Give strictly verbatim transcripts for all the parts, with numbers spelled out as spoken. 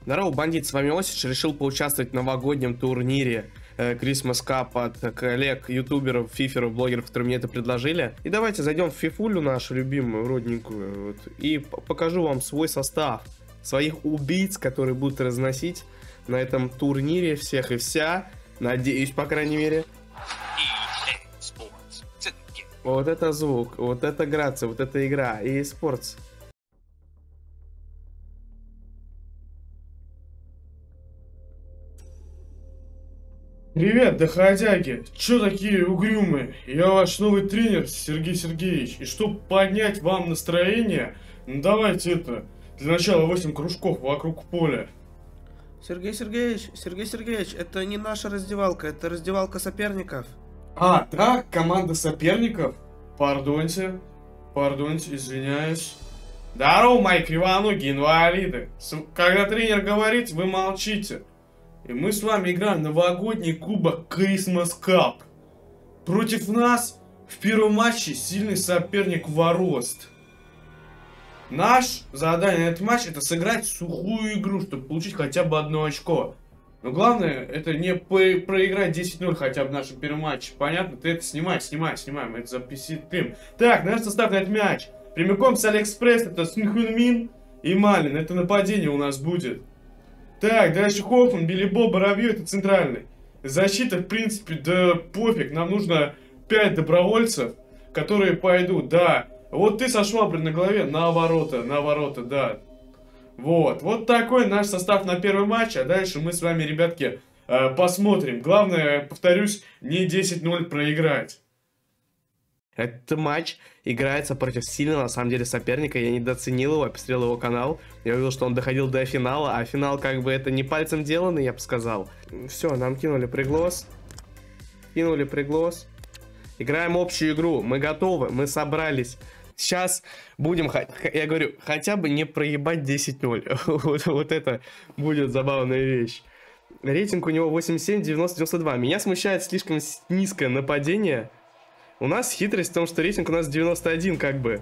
Здорово, бандит, с вами Осич. Решил поучаствовать в новогоднем турнире э, Christmas Cup от коллег, ютуберов, фиферов, блогеров, которые мне это предложили. И давайте зайдем в фифулю нашу любимую, родненькую, вот, и покажу вам свой состав. Своих убийц, которые будут разносить на этом турнире всех и вся. Надеюсь, по крайней мере. Вот это звук, вот это грация, вот это игра. И спортс. Привет, доходяги! Чё такие угрюмые? Я ваш новый тренер, Сергей Сергеевич. И чтоб поднять вам настроение, ну давайте это, для начала восемь кружков вокруг поля. Сергей Сергеевич, Сергей Сергеевич, это не наша раздевалка, это раздевалка соперников. А, да, команда соперников? Пардоньте, пардоньте, извиняюсь. Здорово, мои кривоногие инвалиды. Когда тренер говорит, вы молчите. И мы с вами играем новогодний кубок Christmas Cup. Против нас в первом матче сильный соперник Ворост. Наш задание на этот матч — это сыграть сухую игру, чтобы получить хотя бы одно очко. Но главное, это не проиграть десять ноль хотя бы в нашем первом матче. Понятно? Ты это снимай, снимай, снимай, мы это записываем. Так, наш состав на этот мяч. Прямиком с Алиэкспресс — это Сын Хун Мин и Малин. Это нападение у нас будет. Так, дальше Хоффман, Билли Бо, Боровьев — это центральный. Защита, в принципе, да пофиг. Нам нужно пять добровольцев, которые пойдут, да. Вот ты со шваброй на голове, на ворота, на ворота, да. Вот, вот такой наш состав на первый матч, а дальше мы с вами, ребятки, э, посмотрим. Главное, повторюсь, не десять ноль проиграть. Этот матч играется против сильного, на самом деле, соперника. Я недооценил его, я посмотрел его канал. Я увидел, что он доходил до финала, а финал, как бы, это не пальцем деланный, я бы сказал. Все, нам кинули приглас. Кинули приглас. Играем общую игру, мы готовы, мы собрались. Сейчас будем, я говорю, хотя бы не проебать десять ноль. вот, вот это будет забавная вещь. Рейтинг у него восемьдесят семь, девяносто, девяносто два. Меня смущает слишком низкое нападение. У нас хитрость в том, что рейтинг у нас девяносто один, как бы.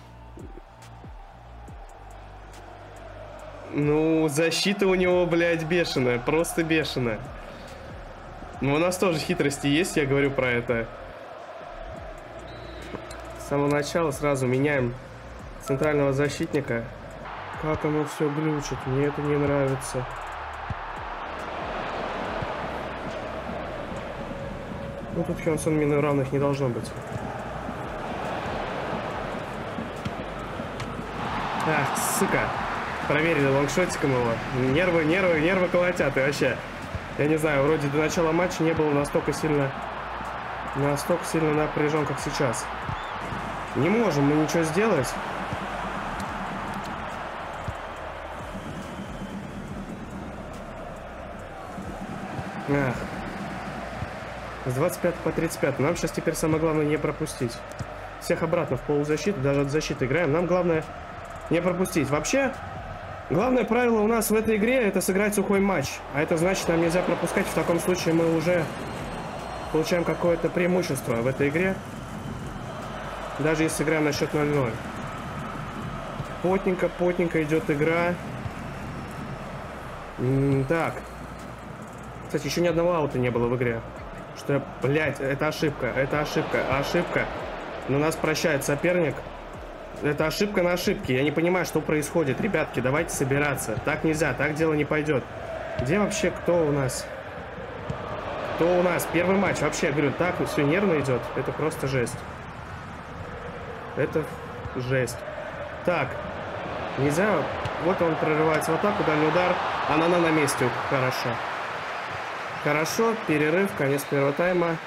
Ну, защита у него, блядь, бешеная. Просто бешеная. Но у нас тоже хитрости есть, я говорю про это. С самого начала сразу меняем центрального защитника. Как оно все глючит, мне это не нравится. Ну тут Хёнсон Мин равных не должно быть. Ах, сука. Проверили лонгшотиком его. Нервы, нервы, нервы колотят и вообще. Я не знаю, вроде до начала матча не было настолько сильно... Настолько сильно напряжен, как сейчас. Не можем мы ничего сделать. Ах. С двадцать пятого по тридцать пятый. Нам сейчас теперь самое главное не пропустить. Всех обратно в полузащиту, даже от защиты играем. Нам главное не пропустить. Вообще, главное правило у нас в этой игре — это сыграть сухой матч. А это значит, нам нельзя пропускать. В таком случае мы уже получаем какое-то преимущество в этой игре. Даже если играем на счет ноль ноль. Потненько, потненько идет игра. М-м, так. Кстати, еще ни одного аута не было в игре. Что я, блядь, это ошибка, это ошибка, ошибка. Но нас прощает соперник. Это ошибка на ошибке. Я не понимаю, что происходит. Ребятки, давайте собираться. Так нельзя, так дело не пойдет. Где вообще кто у нас? Кто у нас? Первый матч. Вообще, я говорю, так все нервно идет. Это просто жесть. Это жесть. Так. Нельзя. Вот он прорывается в атаку, дальний удар. Анана на месте. Хорошо. Хорошо, перерыв, конец первого тайма.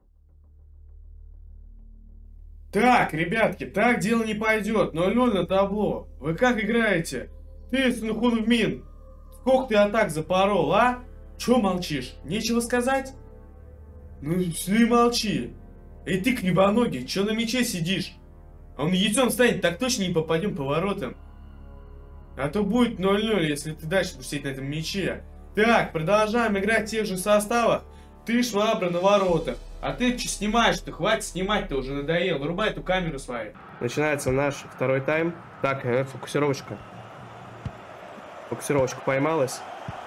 Так, ребятки, так дело не пойдет. ноль ноль на табло. Вы как играете? Ты, Сын Хун Мин, сколько ты атак запорол, а? Чё молчишь? Нечего сказать? Ну, не молчи. Эй, ты, кривоногий, чё на мяче сидишь? А он яйцом станет, так точно не попадем по воротам. А то будет ноль ноль, если ты дальше будешь сидеть на этом мяче. Так, продолжаем играть в тех же составах. Ты швабра на воротах. А ты что снимаешь-то? Хватит снимать-то, уже надоело. Вырубай эту камеру свою. Начинается наш второй тайм. Так, фокусировочка. Фокусировочка поймалась.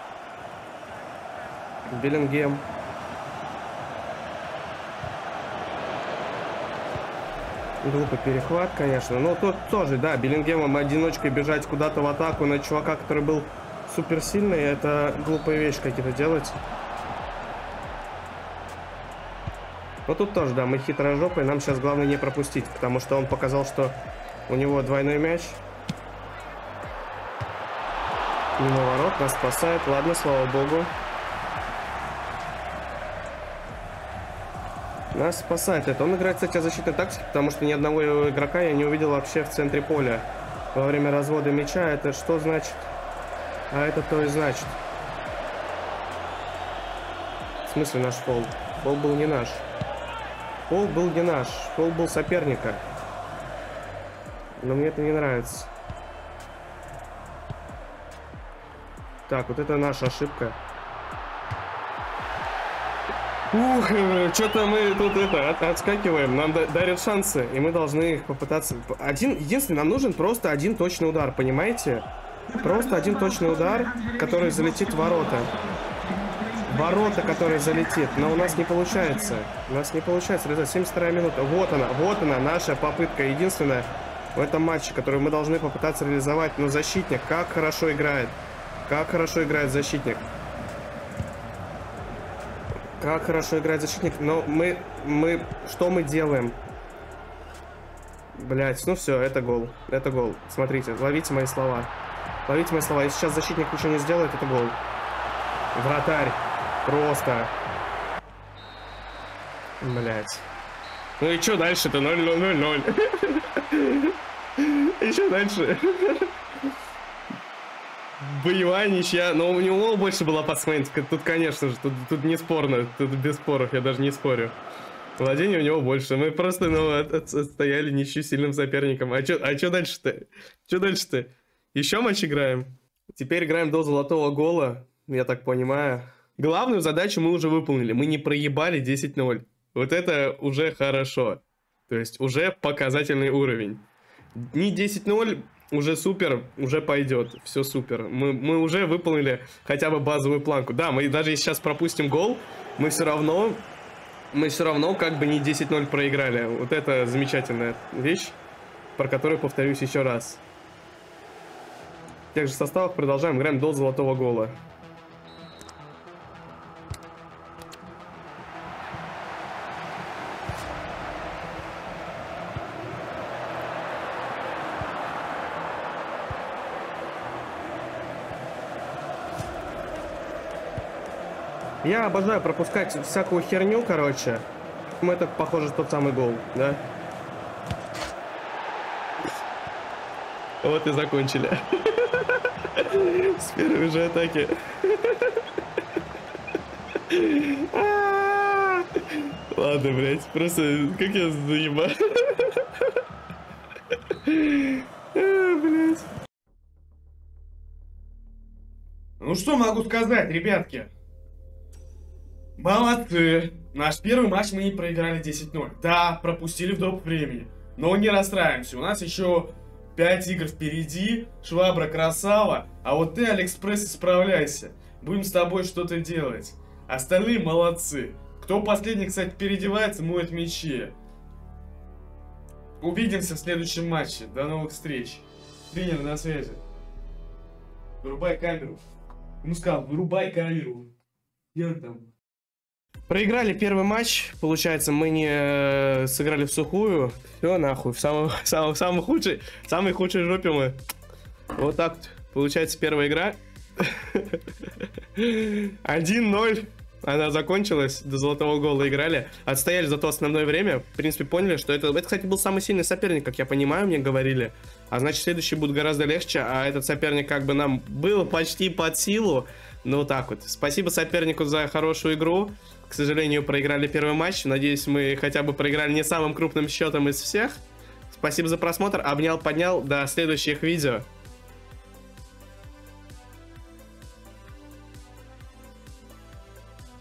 Беллингем. Глупый перехват, конечно. Но тут тоже, да, Беллингемом одиночкой бежать куда-то в атаку на чувака, который был суперсильный, это глупые вещи какие-то делать. Но тут тоже, да, мы хитрожопые, нам сейчас главное не пропустить, потому что он показал, что у него двойной мяч. Мимо ворот, нас спасает, ладно, слава богу. Нас спасает это. Он играет, кстати, защитной тактики, потому что ни одного игрока я не увидел вообще в центре поля во время развода мяча. Это что значит? А это то и значит. В смысле наш фол? Фол был не наш. Фол был не наш. Фол был соперника. Но мне это не нравится. Так, вот это наша ошибка. Ух, что-то мы тут это от, отскакиваем, нам дарят шансы, и мы должны их попытаться. Один, единственный, нам нужен просто один точный удар, понимаете? Просто один точный удар, который залетит в ворота. Ворота, который залетит, но у нас не получается. У нас не получается, ребята, семьдесят вторая минута. Вот она, вот она, наша попытка, единственная в этом матче, которую мы должны попытаться реализовать. Но защитник, как хорошо играет. Как хорошо играет защитник. Как хорошо играет защитник, но мы, мы, что мы делаем? Блять, ну все, это гол, это гол. Смотрите, ловите мои слова. Ловите мои слова, если сейчас защитник ничего не сделает, это гол. Вратарь, просто. Блять. Ну и что дальше-то? ноль ноль ноль ноль. И что дальше? Боевая ничья, но у него больше была пасментика. Тут, конечно же, тут, тут не спорно, тут без споров, я даже не спорю. Владение у него больше. Мы просто, ну, от, от, отстояли ничью сильным соперником. А чё, а чё дальше-то? Чё дальше-то? Еще матч играем? Теперь играем до золотого гола, я так понимаю. Главную задачу мы уже выполнили. Мы не проебали десять ноль. Вот это уже хорошо. То есть уже показательный уровень. Не десять ноль... Уже супер, уже пойдет, все супер. Мы, мы уже выполнили хотя бы базовую планку. Да, мы даже если сейчас пропустим гол, мы все равно, мы все равно как бы не десять ноль проиграли. Вот это замечательная вещь, про которую повторюсь еще раз. В тех же составах продолжаем, играем до золотого гола. Я обожаю пропускать всякую херню, короче. Это, похоже, тот самый гол, да? Вот и закончили. С первой же атаки. Ладно, блядь, просто как я заебал. Блядь. Ну что могу сказать, ребятки? Молодцы! Наш первый матч мы не проиграли десять ноль. Да, пропустили в доп. Времени. Но не расстраиваемся. У нас еще пять игр впереди. Швабра красава. А вот ты, Алекспресс, справляйся. Будем с тобой что-то делать. Остальные молодцы. Кто последний, кстати, переодевается, моет мячи. Увидимся в следующем матче. До новых встреч. Тренер на связи. Вырубай камеру. Ему сказал, вырубай камеру. Где там? Проиграли первый матч, получается, мы не сыграли в сухую. Все, нахуй, в самом, самом, самом худшей, самой худшей жопе мы. Вот так вот, получается, первая игра. один ноль. Она закончилась, до золотого гола играли. Отстояли зато основное время. В принципе, поняли, что это, это, кстати, был самый сильный соперник, как я понимаю, мне говорили. А значит, следующий будет гораздо легче. А этот соперник как бы нам был почти под силу. Ну, вот так вот. Спасибо сопернику за хорошую игру. К сожалению, проиграли первый матч. Надеюсь, мы хотя бы проиграли не самым крупным счетом из всех. Спасибо за просмотр. Обнял, поднял. До следующих видео.